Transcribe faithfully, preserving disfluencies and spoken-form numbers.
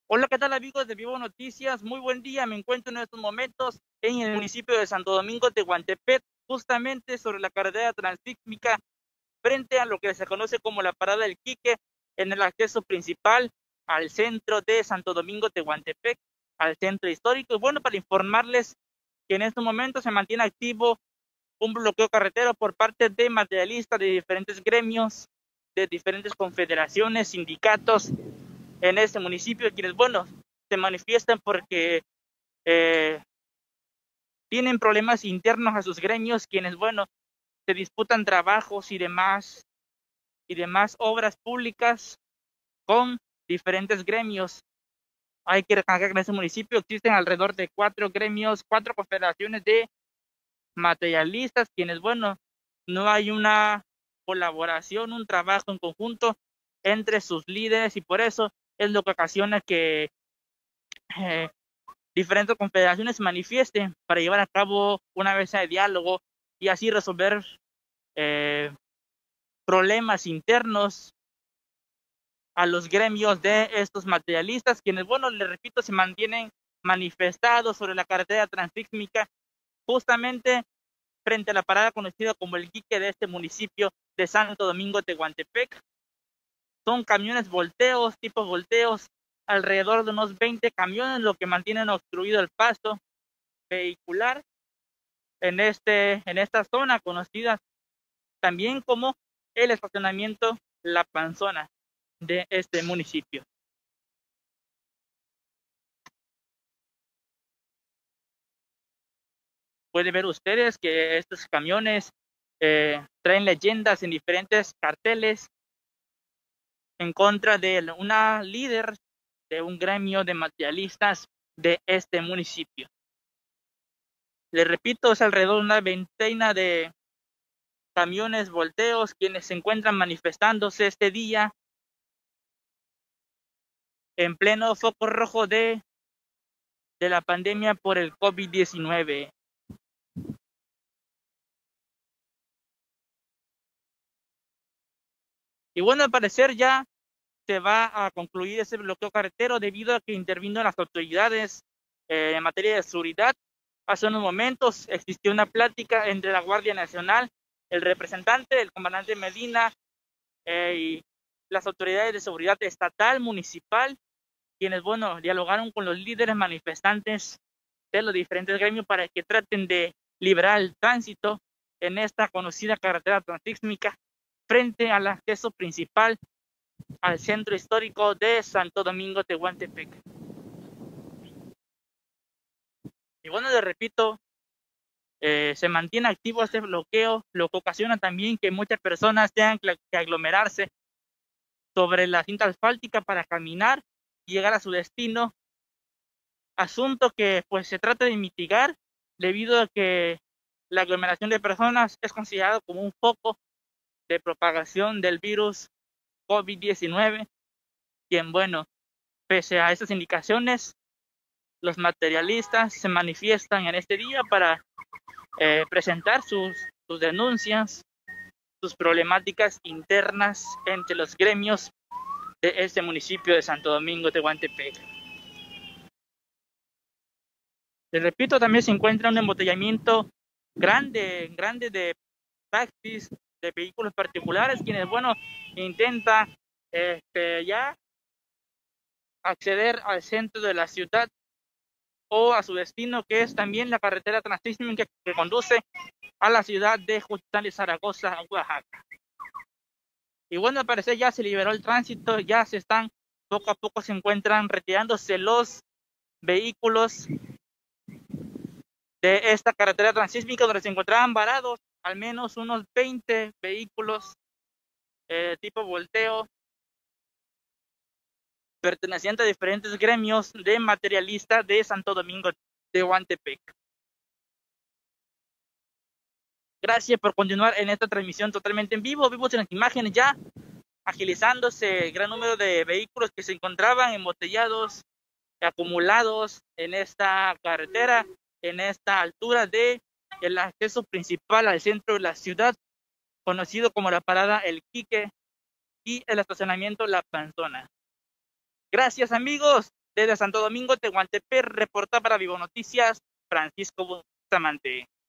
Hola, ¿qué tal amigos de Vivo Noticias? Muy buen día, me encuentro en estos momentos en el municipio de Santo Domingo Tehuantepec, justamente sobre la carretera transísmica, frente a lo que se conoce como la Parada del Quique, en el acceso principal al centro de Santo Domingo Tehuantepec, al centro histórico. Y bueno, para informarles que en estos momentos se mantiene activo un bloqueo carretero por parte de materialistas de diferentes gremios, de diferentes confederaciones, sindicatos, en este municipio, quienes, bueno, se manifiestan porque eh, tienen problemas internos a sus gremios, quienes, bueno, se disputan trabajos y demás, y demás obras públicas con diferentes gremios. Hay que recalcar que en este municipio existen alrededor de cuatro gremios, cuatro confederaciones de materialistas, quienes, bueno, no hay una colaboración, un trabajo en conjunto entre sus líderes, y por eso es lo que ocasiona que eh, diferentes confederaciones se manifiesten para llevar a cabo una mesa de diálogo y así resolver eh, problemas internos a los gremios de estos materialistas, quienes, bueno, les repito, se mantienen manifestados sobre la carretera transísmica, justamente frente a la parada conocida como el Quique de este municipio de Santo Domingo Tehuantepec. Son camiones volteos, tipos volteos, alrededor de unos veinte camiones, lo que mantienen obstruido el paso vehicular en, este, en esta zona conocida también como el estacionamiento La Panzona de este municipio. Pueden ver ustedes que estos camiones eh, traen leyendas en diferentes carteles en contra de una líder de un gremio de materialistas de este municipio. Les repito, es alrededor de una veintena de camiones volteos quienes se encuentran manifestándose este día en pleno foco rojo de, de la pandemia por el COVID diecinueve. Y bueno, al parecer ya se va a concluir ese bloqueo carretero debido a que intervino las autoridades eh, en materia de seguridad. Hace unos momentos existió una plática entre la Guardia Nacional, el representante, el comandante Medina eh, y las autoridades de seguridad estatal, municipal, quienes, bueno, dialogaron con los líderes manifestantes de los diferentes gremios para que traten de liberar el tránsito en esta conocida carretera transísmica frente al acceso principal al centro histórico de Santo Domingo Tehuantepec. Y bueno, les repito, eh, se mantiene activo este bloqueo, lo que ocasiona también que muchas personas tengan que aglomerarse sobre la cinta asfáltica para caminar y llegar a su destino, asunto que pues se trata de mitigar debido a que la aglomeración de personas es considerado como un foco de propagación del virus COVID diecinueve, quien, bueno, pese a estas indicaciones, los materialistas se manifiestan en este día para eh, presentar sus, sus denuncias, sus problemáticas internas entre los gremios de este municipio de Santo Domingo Tehuantepec. Les repito, también se encuentra un embotellamiento grande, grande de taxis, de vehículos particulares, quienes, bueno, intentan este, ya acceder al centro de la ciudad o a su destino, que es también la carretera transísmica que conduce a la ciudad de Juchitán de Zaragoza, Oaxaca. Y bueno, al parecer ya se liberó el tránsito, ya se están, poco a poco se encuentran retirándose los vehículos de esta carretera transísmica donde se encontraban varados al menos unos veinte vehículos eh, tipo volteo pertenecientes a diferentes gremios de materialistas de Santo Domingo Tehuantepec. Gracias por continuar en esta transmisión totalmente en vivo. Vimos en las imágenes ya agilizándose el gran número de vehículos que se encontraban embotellados, acumulados en esta carretera, en esta altura de el acceso principal al centro de la ciudad, conocido como la parada El Quique y el estacionamiento La Panzona. Gracias amigos, Desde Santo Domingo, Tehuantepec, reporta para Vivo Noticias, Francisco Bustamante.